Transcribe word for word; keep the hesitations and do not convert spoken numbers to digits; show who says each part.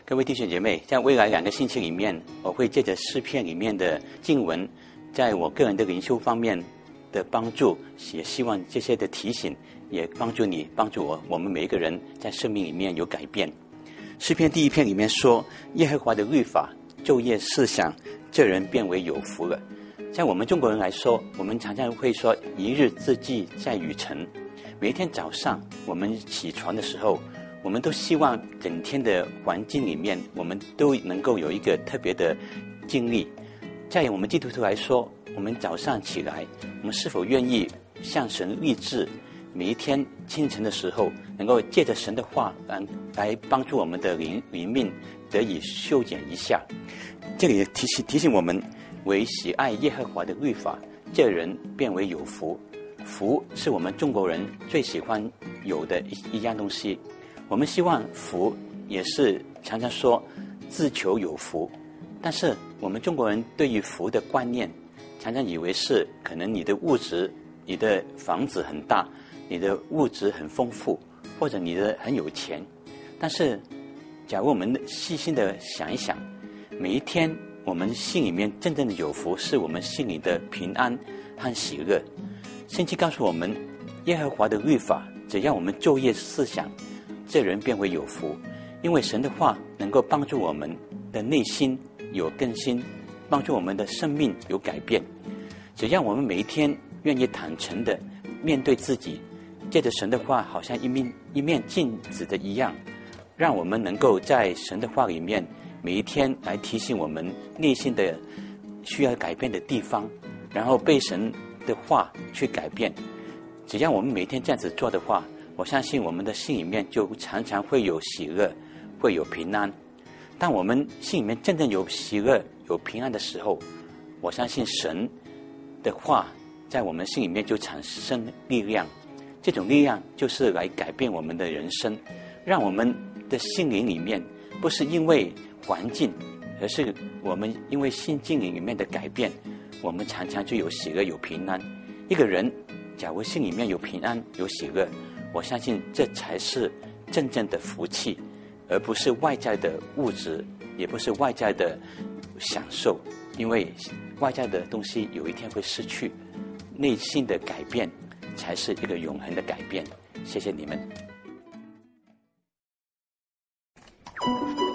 Speaker 1: 各位弟兄姐妹，在未来两个星期里面，我会借着诗篇里面的经文，在我个人的灵修方面的帮助，也希望这些的提醒也帮助你，帮助我，我们每一个人在生命里面有改变。诗篇第一篇里面说，耶和华的律法昼夜思想，这人变为有福了。像我们中国人来说，我们常常会说一日之计在于晨。每一天早上我们起床的时候，我们都希望整天的环境里面，我们都能够有一个特别的经历。在我们基督徒来说，我们早上起来，我们是否愿意向神立志，每一天清晨的时候，能够借着神的话来来帮助我们的灵灵命得以修剪一下。这里也提醒提醒我们，为喜爱耶和华的律法，这人变为有福。福是我们中国人最喜欢有的一一样东西。我们希望福也是常常说自求有福，但是我们中国人对于福的观念，常常以为是可能你的物质，你的房子很大，你的物质很丰富，或者你的很有钱。但是假如我们细心的想一想，每一天我们心里面真正的有福，是我们心里的平安和喜乐。圣经告诉我们，耶和华的律法，只要我们昼夜思想，这人便会有福。因为神的话能够帮助我们的内心有更新，帮助我们的生命有改变。只要我们每一天愿意坦诚的面对自己，借着神的话好像一面一面镜子的一样，让我们能够在神的话里面每一天来提醒我们内心的需要改变的地方，然后被神的话去改变。只要我们每天这样子做的话，我相信我们的心里面就常常会有喜乐，会有平安。当我们心里面真正有喜乐有平安的时候，我相信神的话在我们心里面就产生力量。这种力量就是来改变我们的人生，让我们的心灵里面不是因为环境，而是我们因为心境里面的改变，我们常常就有喜乐有平安。一个人假如心里面有平安有喜乐，我相信这才是真正的福气，而不是外在的物质，也不是外在的享受。因为外在的东西有一天会失去，内心的改变才是一个永恒的改变。谢谢你们。